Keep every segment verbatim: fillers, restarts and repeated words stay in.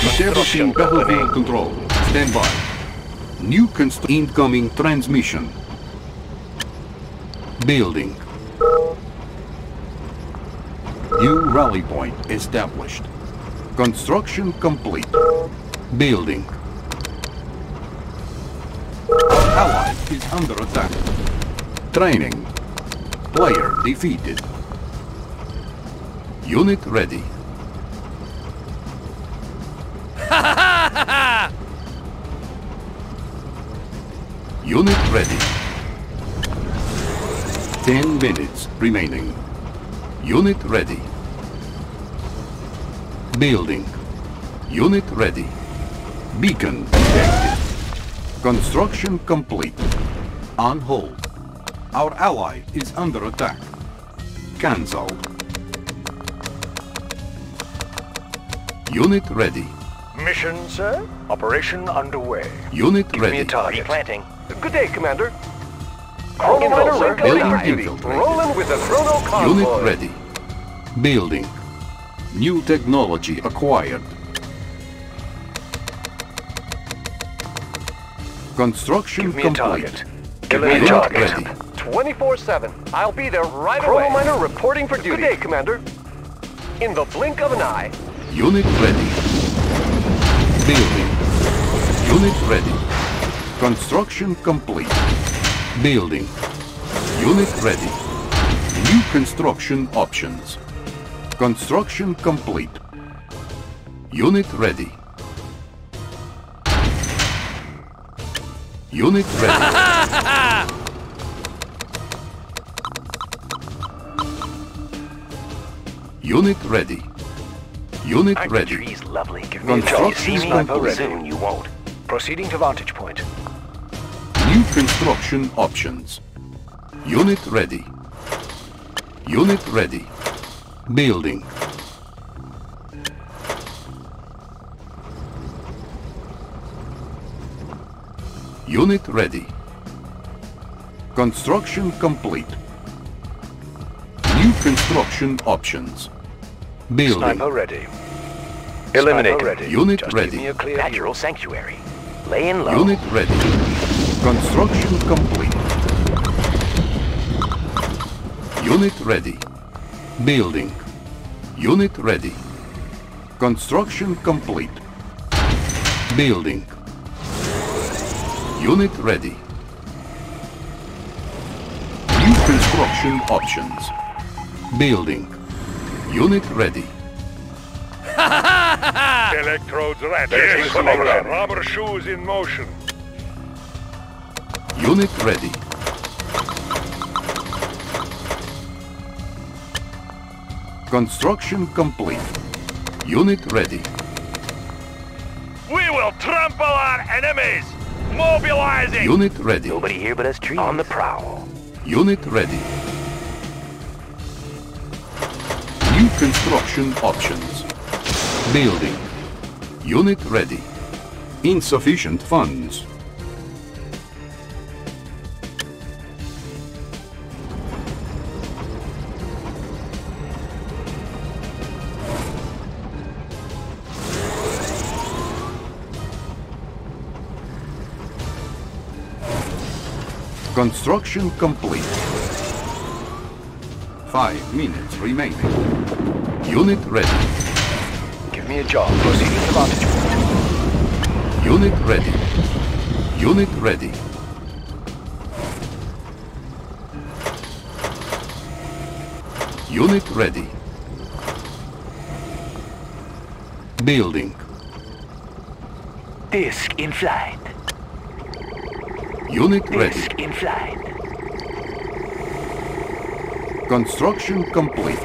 Establishing battlefield control. Stand by. New const incoming transmission. Building. New rally point established. Construction complete. Building. Our ally is under attack. Training. Player defeated. Unit ready. Unit ready. Ten minutes remaining. Unit ready. Building. Unit ready. Beacon detected. Construction complete. On hold. Our ally is under attack. Cancelled. Unit ready. Mission, sir. Operation underway. Unit Give ready. me a target. Replanting. Good day, Commander. Chrono Miner sir. Rinko Building High. infiltrated. Rolling with the Chrono Convoy. Unit ready. Building. New technology acquired. Construction Give me a complete. target. Give me a Unit target. ready. twenty-four seven. I'll be there right away. Chrono Miner reporting for duty. Good day, Commander. In the blink of an eye. Unit ready. Building. Unit ready. Construction complete. Building. Unit ready. New construction options. Construction complete. Unit ready. Unit ready. Unit ready. Unit Aren't ready. the trees lovely? Give me a Construction job. You see me? complete. Soon you won't. Proceeding to vantage point. New construction options. Unit ready. Unit ready. Building. Unit ready. Construction complete. New construction options. Building. Sniper ready. Eliminated. ready. Unit Just ready. Give me a clear Natural sanctuary. Laying low. Unit ready. Construction complete. Unit ready. Building. Unit ready. Construction complete. Building. Unit ready. New construction options. Building. Unit ready. Electrodes ready. Yes, Commander. Rubber shoes in motion. Unit ready. Construction complete. Unit ready. We will trample our enemies. Mobilizing. Unit ready. Nobody here but us trees. On the prowl. Unit ready. New construction options. Building. Unit ready. Insufficient funds. Construction complete. Five minutes remaining. Unit ready. Give me a job. Proceeding to vantage point. Unit ready. Unit ready. Unit ready. Building. Disc in flight. Unit ready. Disc in flight. Construction complete.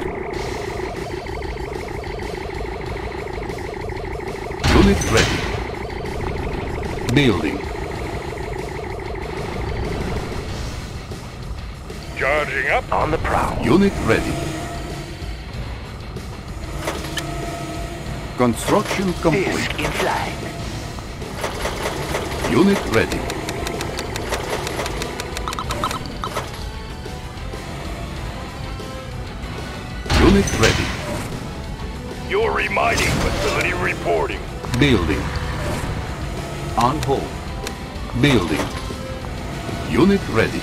Unit ready. Building. Charging up. On the prowl. Unit ready. Construction complete. Disc in flight. Unit ready. Unit ready. Your remining facility reporting. Building. On hold. Building. Unit ready.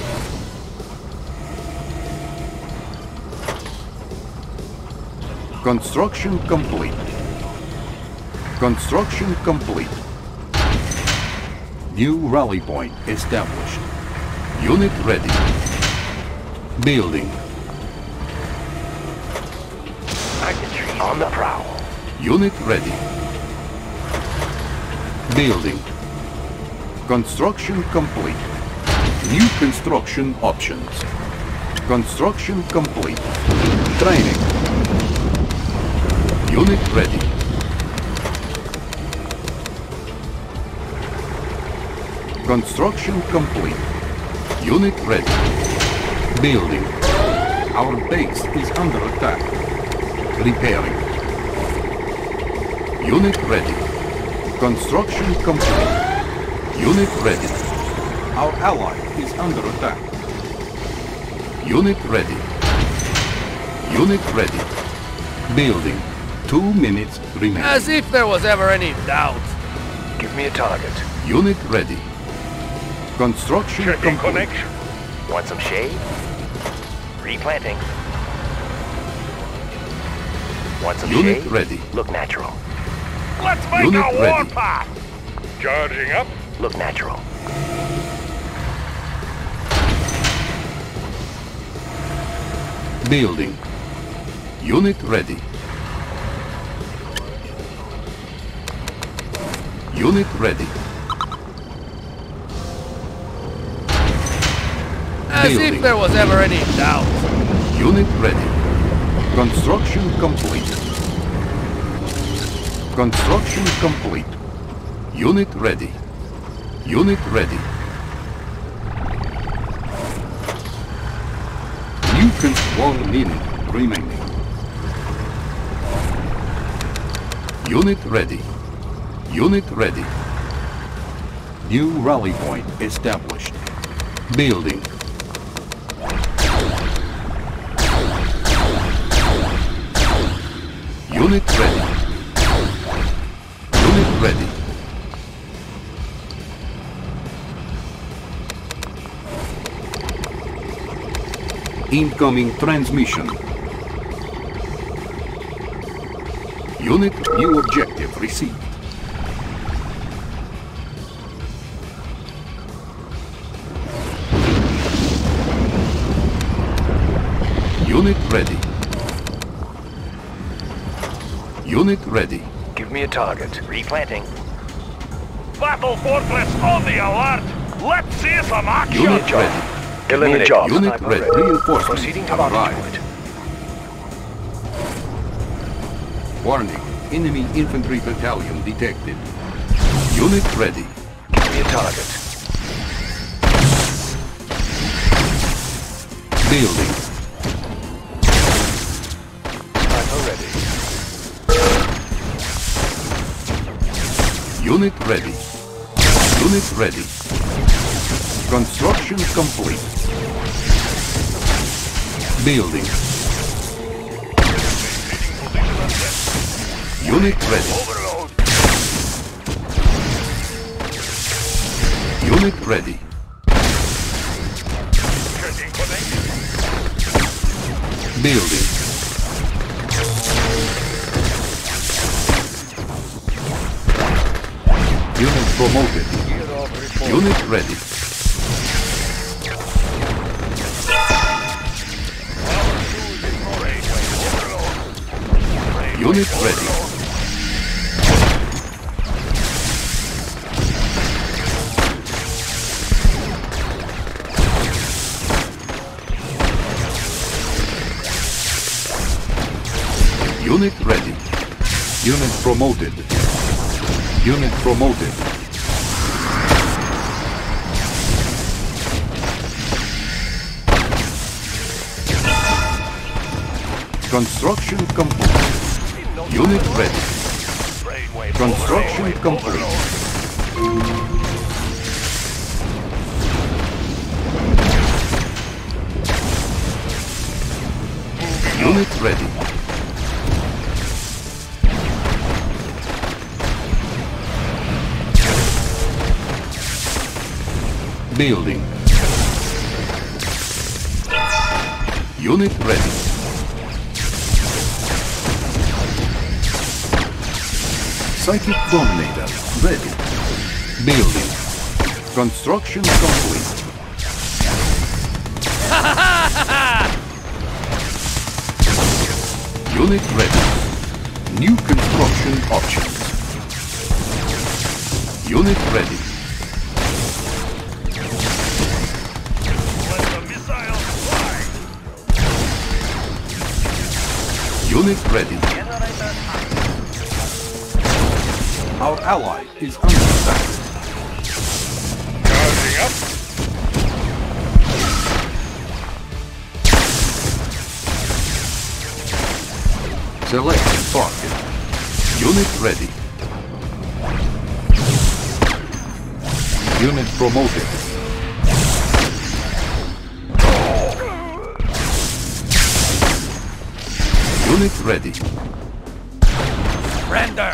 Construction complete. Construction complete. New rally point established. Unit ready. Building. Infantry on the prowl. Unit ready. Building. Construction complete. New construction options. Construction complete. Training. Unit ready. Construction complete. Unit ready. Building. Our base is under attack. Repairing. Unit ready. Construction complete. Unit ready. Our ally is under attack. Unit ready. Unit ready. Building. Two minutes remaining. As if there was ever any doubt. Give me a target. Unit ready. Construction Checking complete. connection. Want some shade? Replanting. Want some Unit shade? ready. Look natural. Let's make Unit a ready. warpath. Charging up. Look natural. Building. Unit ready. Unit ready. As Building. if there was ever any doubt. Unit ready. Construction complete. Construction complete. Unit ready. Unit ready. New cons- one minute remaining. Unit ready. Unit ready. New rally point established. Building. Unit ready. Unit ready. Incoming transmission. Unit new objective received. Unit ready. Unit ready. Give me a target. Replanting. Battle Fortress on the alert. Let's see some action. Unit ready. Eliminate job. Unit sniper ready. ready. Reinforcements Proceeding to have launch arrived. point. Warning. Enemy infantry battalion detected. Unit ready. Give me a target. Building. Sniper ready. Unit ready. Unit ready. Construction complete. Building. Unit ready. Overload. Unit ready. Checking connection. Building. Unit promoted. Gear off report. Unit ready. Unit ready. Unit ready. Unit promoted. Unit promoted. Construction complete. Unit ready. Brainwave Construction overload. complete. Unit ready. Building. Unit ready. Psychic Dominator ready. Building. Construction complete. Unit ready. New construction options. Unit ready. Let the missiles fly! Unit ready. Our ally is under attack. Charging up! Select target. Unit ready. Unit promoted. Unit ready. Render.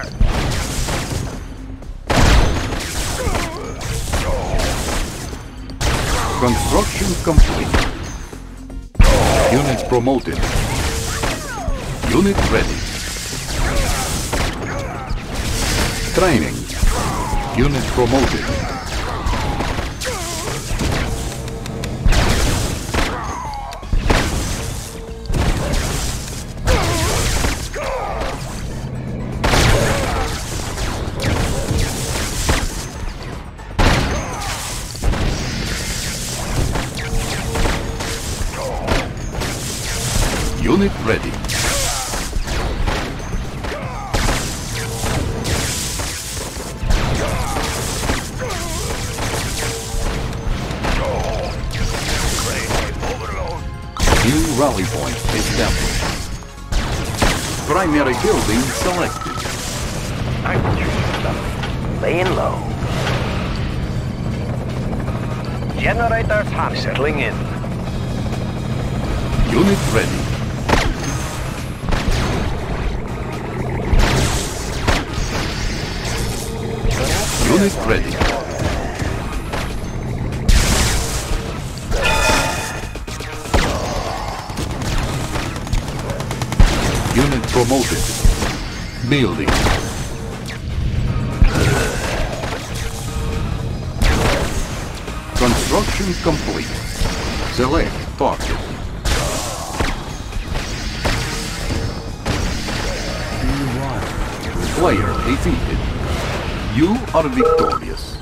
Construction complete. Unit promoted. Unit ready. Training. Unit promoted. Unit ready. New rally point established. Primary building selected. Artillery stuff. Laying low. Generators hot. Settling in. Unit ready. Unit ready. Unit promoted. Building. Construction complete. Select target. Player defeated. You are victorious.